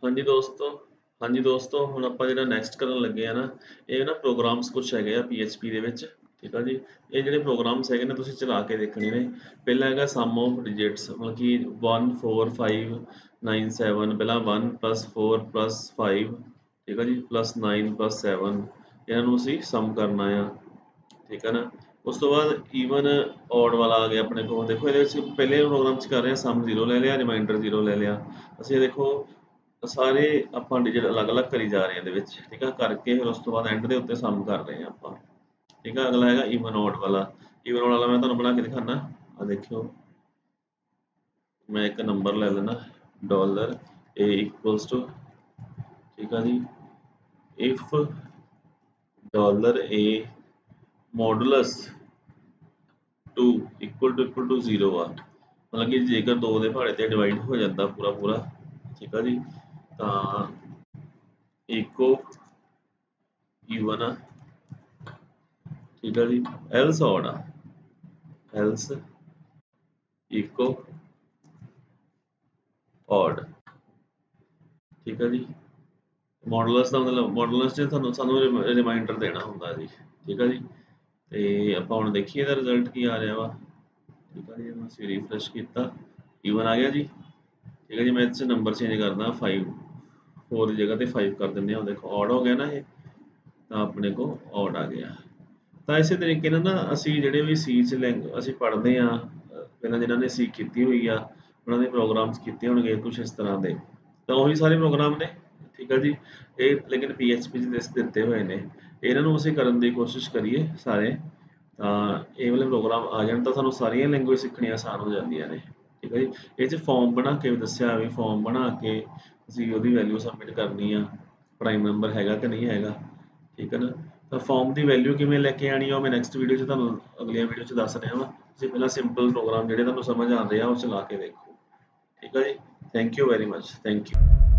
ਹਾਂਜੀ ਦੋਸਤੋ ਹਾਂਜੀ ਦੋਸਤੋ ਹੁਣ ਆਪਾਂ ਜਿਹੜਾ ਨੈਕਸਟ ਕਰਨ ਲੱਗੇ ਆ ਨਾ ਇਹ ਨਾ ਪ੍ਰੋਗਰਾਮਸ ਕੁਛ ਹੈਗੇ ਆ PHP ਦੇ ਵਿੱਚ। ਠੀਕ ਆ ਜੀ। ਇਹ ਜਿਹੜੇ ਪ੍ਰੋਗਰਾਮਸ ਹੈਗੇ ਨੇ ਤੁਸੀਂ ਚਲਾ ਕੇ ਦੇਖਣੇ ਨੇ। ਪਹਿਲਾ ਹੈਗਾ ਸਮ ਆਫ ਡਿਜਿਟਸ ਮਤਲਬ ਕਿ 1 4 5 9 7 ਪਹਿਲਾਂ 1 + 4 + 5 ਠੀਕ ਆ ਜੀ +9 + 7 ਇਹਨਾਂ ਨੂੰ ਅਸੀਂ ਸਮ ਕਰਨਾ ਆ। ਠੀਕ ਹੈ ਨਾ। ਉਸ ਤੋਂ ਬਾਅਦ ਈਵਨ ਔਡ ਵਾਲਾ ਆ ਗਿਆ ਆਪਣੇ ਕੋਲ। ਦੇਖੋ ਇਹਦੇ ਵਿੱਚ ਪਹਿਲੇ ਪ੍ਰੋਗਰਾਮ 'ਚ ਕਰ ਰਹੇ ਹਾਂ ਸਮ 0 ਲੈ ਲਿਆ, ਰਿਮਾਈਂਡਰ 0 ਲੈ ਲਿਆ। ਅਸੀਂ ਇਹ ਦੇਖੋ ਸਾਰੇ ਆਪਾਂ ਡਿਜਿਟ ਅਲੱਗ-ਅਲੱਗ ਕਰੀ ਜਾ ਰਹੇ ਹਾਂ ਇਹਦੇ ਵਿੱਚ। ਠੀਕ ਆ ਕਰਕੇ ਫਿਰ ਉਸ ਤੋਂ ਬਾਅਦ ਐਂਡ ਦੇ ਉੱਤੇ ਸਮ ਕਰ ਰਹੇ ਹਾਂ ਆਪਾਂ। ਠੀਕ ਆ ਅਗਲਾ ਹੈਗਾ ਈਵਨ ਔਡ ਵਾਲਾ। ਈਵਨ ਔਡ ਵਾਲਾ ਮੈਂ ਤੁਹਾਨੂੰ ਬਣਾ ਕੇ ਦਿਖਾਉਣਾ। ਆ ਦੇਖਿਓ ਮੈਂ ਇੱਕ ਨੰਬਰ ਲੈ ਲੈਣਾ $a = ਠੀਕ ਆ ਜੀ ਇਫ $a ਮੋਡੂਲਸ 2 = 0 ਆ ਮਤਲਬ ਕਿ ਜੇਕਰ 2 ਦੇ ਪਹਾੜੇ ਤੇ ਡਿਵਾਈਡ ਹੋ ਜਾਂਦਾ ਪੂਰਾ ਠੀਕ ਆ ਜੀ ਤਾਂ ਇਕੋ ਈਵਨ ਆ। ਠੀਕ ਆ ਜੀ ਐਲਸ ਔਡ ਆ ਐਲਸ ਇਕੋ ਔਡ। ਠੀਕ ਆ ਜੀ ਮੋਡੂਲਸ ਦਾ ਮਤਲਬ ਮੋਡੂਲਸ 'ਚ ਸਾਨੂੰ ਰਿਮਾਈਂਡਰ ਦੇਣਾ ਹੁੰਦਾ ਜੀ। ਠੀਕ ਆ ਜੀ ਤੇ ਆਪਾਂ ਹੁਣ ਦੇਖੀਏ ਇਹਦਾ ਰਿਜ਼ਲਟ ਕੀ ਆ ਰਿਹਾ ਵਾ। ਠੀਕ ਆ ਜੀ ਇਹਨੂੰ ਅਸੀਂ ਰੀਫਰੈਸ਼ ਕੀਤਾ ਈਵਨ ਆ ਗਿਆ ਜੀ। ਠੀਕ ਹੈ ਜੀ ਮੈਂ ਇਹਦੇ 'ਚ ਨੰਬਰ ਚੇਂਜ ਕਰਦਾ 5 4 ਦੀ ਜਗ੍ਹਾ ਤੇ 5 ਕਰ ਦਿੰਦੇ ਹਾਂ। ਦੇਖੋ ਔਡ ਹੋ ਗਿਆ ਨਾ ਇਹ ਤਾਂ ਆਪਣੇ ਕੋਲ ਔਡ ਆ ਗਿਆ। ਤਾਂ ਇਸੇ ਤਰੀਕੇ ਨਾਲ ਨਾ ਅਸੀਂ ਜਿਹੜੇ ਵੀ ਸੀ 'ਚ ਅਸੀਂ ਪੜ੍ਹਦੇ ਹਾਂ ਪਹਿਲਾਂ ਜਿਨ੍ਹਾਂ ਨੇ ਸੀ ਕੀਤੀ ਹੋਈ ਆ ਉਹਨਾਂ ਦੇ ਪ੍ਰੋਗਰਾਮਸ ਕੀਤੇ ਹੋਣਗੇ ਕੁਛ ਇਸ ਤਰ੍ਹਾਂ ਦੇ ਤਾਂ ਉਹੀ ਸਾਰੇ ਪ੍ਰੋਗਰਾਮ ਨੇ। ਠੀਕ ਹੈ ਜੀ ਇਹ ਲੇਕਿਨ PHP 'ਚ ਦਿੱਤੇ ਹੋਏ ਨੇ। ਇਹਨਾਂ ਨੂੰ ਅਸੀਂ ਕਰਨ ਦੀ ਕੋਸ਼ਿਸ਼ ਕਰੀਏ ਸਾਰੇ ਤਾਂ ਇਹ ਵਾਲੇ ਪ੍ਰੋਗਰਾਮ ਆ ਜਾਣ ਤਾਂ ਸਾਨੂੰ ਸਾਰੀਆਂ ਲੈਂਗੁਏਜ ਸਿੱਖਣੀਆਂ ਆਸਾਨ ਹੋ ਜਾਂਦੀਆਂ ਨੇ। ਠੀਕ ਹੈ ਜੀ ਇਹ 'ਚ ਫੋਰਮ ਬਣਾ ਕੇ ਵੀ ਦੱਸਿਆ ਵੀ ਫੋਰਮ ਬਣਾ ਕੇ ਅਸੀਂ ਉਹਦੀ ਵੈਲਿਊ ਸਬਮਿਟ ਕਰਨੀ ਆ ਪ੍ਰਾਈਮ ਮੈਂਬਰ ਹੈਗਾ ਕਿ ਨਹੀਂ ਹੈਗਾ। ਠੀਕ ਹੈ ਨਾ ਤਾਂ ਫੋਰਮ ਦੀ ਵੈਲਿਊ ਕਿਵੇਂ ਲੈ ਕੇ ਆਉਣੀ ਆ ਉਹ ਮੈਂ ਨੈਕਸਟ ਵੀਡੀਓ 'ਚ ਤੁਹਾਨੂੰ ਅਗਲੀਆਂ ਵੀਡੀਓ 'ਚ ਦੱਸ ਰਿਹਾ ਵਾਂ। ਤੁਸੀਂ ਪਹਿਲਾਂ ਸਿੰਪਲ ਪ੍ਰੋਗਰਾਮ ਜਿਹੜੇ ਤੁਹਾਨੂੰ ਸਮਝ ਆਉਂਦੇ ਆ ਉਹ ਚਲਾ ਕੇ ਦੇਖੋ। ਠੀਕ ਹੈ ਜੀ thank you very much thank you.